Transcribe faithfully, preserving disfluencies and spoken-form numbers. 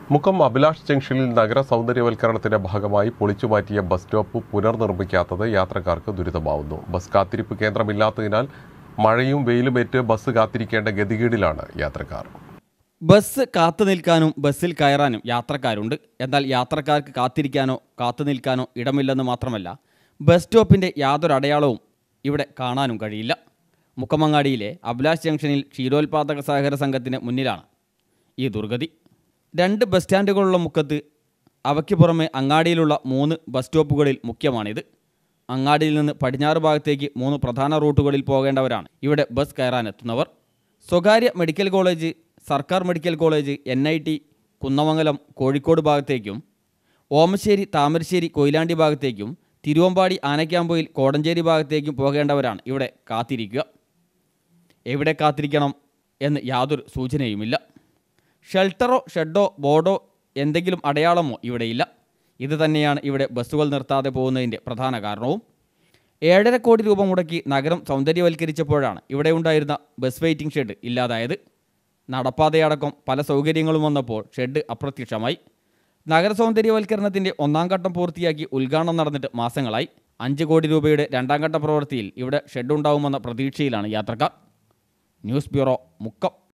മുക്കം അഭിലാഷ് ജംഗ്ഷനിൽ നഗര സൗന്ദര്യവൽക്കരണത്തിന്റെ ഭാഗമായി പൊളിച്ചുമാറ്റിയ ബസ് സ്റ്റോപ്പ് പുനർനിർമ്മിക്കാത്തത് യാത്രക്കാർക്ക് ദുരിതമാവുന്നു. ബസ് കാത്തിരിപ്പ് കേന്ദ്രമില്ലാത്തതിനാൽ മഴയും വെയിലുമേറ്റ് ബസ് കാത്തിരിക്കേണ്ട ഗതികേടിലാണ് യാത്രക്കാർ. ബസ് കാത്തു നിൽക്കാനും ബസ്സിൽ കയറാനും യാത്രക്കാരുണ്ട്. എന്നാൽ യാത്രക്കാർക്ക് കാത്തിരിക്കാനോ കാത്തു നിൽക്കാനോ ഇടമില്ലെന്ന് മാത്രമല്ല, ബസ് സ്റ്റോപ്പിൻ്റെ യാതൊരു അടയാളവും ഇവിടെ കാണാനും കഴിയില്ല. മുക്കമങ്ങാടിയിലെ അഭിലാഷ് ജംഗ്ഷനിൽ ക്ഷീരോത്പാദക സഹകരണ സംഘത്തിന് മുന്നിലാണ് ഈ ദുർഗതി. രണ്ട് ബസ് സ്റ്റാൻഡുകളുള്ള മുക്കത്ത് അവയ്ക്ക് പുറമെ അങ്ങാടിയിലുള്ള മൂന്ന് ബസ് സ്റ്റോപ്പുകളിൽ മുഖ്യമാണിത്. അങ്ങാടിയിൽ നിന്ന് പടിഞ്ഞാറ് ഭാഗത്തേക്ക് മൂന്ന് പ്രധാന റൂട്ടുകളിൽ പോകേണ്ടവരാണ് ഇവിടെ ബസ് കയറാനെത്തുന്നവർ. സ്വകാര്യ മെഡിക്കൽ കോളേജ്, സർക്കാർ medical college, N I T, Kunnamangalam, Kozhikode ഭാഗത്തേക്കും ഓമശ്ശേരി, താമരശ്ശേരി, കൊയിലാണ്ടി ഭാഗത്തേക്കും തിരുവമ്പാടി, ആനക്കാമ്പൊയിൽ, കോടഞ്ചേരി ഭാഗത്തേക്കും പോകേണ്ടവരാണ് ഇവിടെ കാത്തിരിക്കുക. എവിടെ കാത്തിരിക്കണം എന്ന് യാതൊരു സൂചനയുമില്ല. ഷെൽട്ടറോ ഷെഡോ ബോർഡോ എന്തെങ്കിലും അടയാളമോ ഇവിടെയില്ല. ഇത് തന്നെയാണ് ഇവിടെ ബസ്സുകൾ നിർത്താതെ പോകുന്നതിൻ്റെ പ്രധാന കാരണവും. ഏഴര കോടി രൂപ മുടക്കി നഗരം സൗന്ദര്യവൽക്കരിച്ചപ്പോഴാണ് ഇവിടെ ഉണ്ടായിരുന്ന ബസ് വെയിറ്റിംഗ് ഷെഡ് ഇല്ലാതായത്. നടപ്പാതയടക്കം പല സൗകര്യങ്ങളും വന്നപ്പോൾ ഷെഡ് അപ്രത്യക്ഷമായി. നഗര സൗന്ദര്യവൽക്കരണത്തിൻ്റെ ഒന്നാം ഘട്ടം പൂർത്തിയാക്കി ഉദ്ഘാടനം നടന്നിട്ട് മാസങ്ങളായി. അഞ്ച് കോടി രൂപയുടെ രണ്ടാം ഘട്ട പ്രവൃത്തിയിൽ ഇവിടെ ഷെഡ് ഉണ്ടാവുമെന്ന പ്രതീക്ഷയിലാണ് യാത്രക്കാർ. News bureau, Mukkam.